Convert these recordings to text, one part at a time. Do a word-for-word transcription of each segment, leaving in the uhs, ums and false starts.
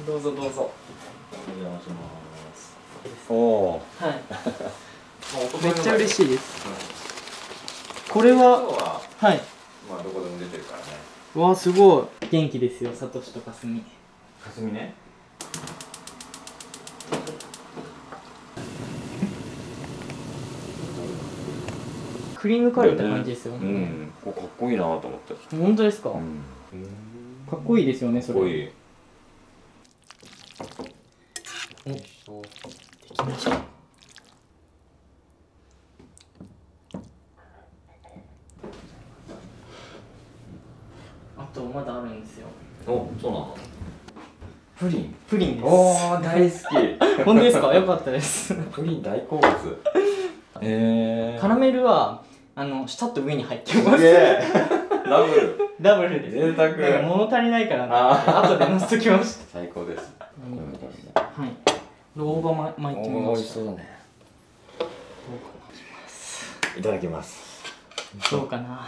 どうぞどうぞ。 お邪魔します。おお。 はい。めっちゃ嬉しいです。これははい。 まあどこでも出てるからね。 わあすごい。元気ですよ、サトシとかすみ。 かすみね。 クリームカレーって感じですよね。 うん。これかっこいいなと思って。 本当ですか。 うん、 かっこいいですよね、それ。かっこいい。お、できました。あとまだあるんですよ。 お、そうなの。プリン。 プリンです。 おお、大好き。 本当ですか。よかったです。 プリン大好物。ええー。 カラメルはあの下と上に入ってます。 ダブル。 ダブルです。 贅沢。 なんか物足りないからな。後で乗せときました。 最高です。 はい。大葉ま巻いてみました。 美味しそうだね。いただきます。 どうかな。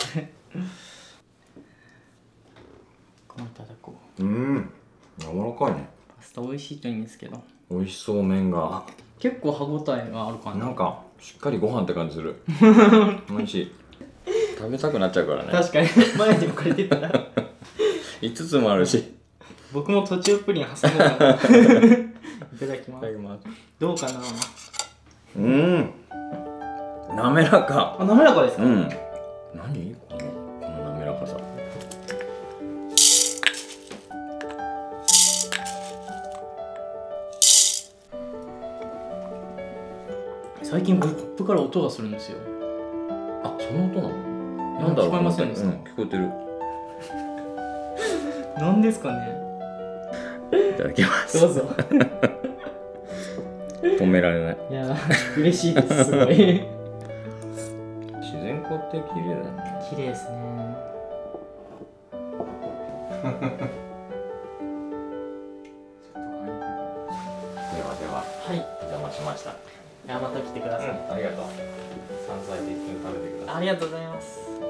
これいただこう。 うん。柔らかいね。 パスタ美味しいといいんですけど。 美味しそう麺が。 結構歯ごたえがある感じ。 なんかしっかりご飯って感じする。美味しい。食べたくなっちゃうからね。 確かに前にもこれ出たら五つもあるし。 僕も途中プリン挟もうかな。いただきます。どうかな。 うん。滑らか。 あ、滑らかですか。 うん。何このこの滑らかさ。 最近コップから音がするんですよ。 あ、その音なの？ なんだろう。聞こえませんでした？ うん、聞こえてる。 なんですかね。 いただきます。 どうぞ。 止められない。 いや、嬉しいです。すごい。 自然光って綺麗だね。 綺麗ですね。 ではでは。 はい。 お邪魔しました。 いや、また来てください。 ありがとう。山菜で一緒に食べてください。 ありがとうございます。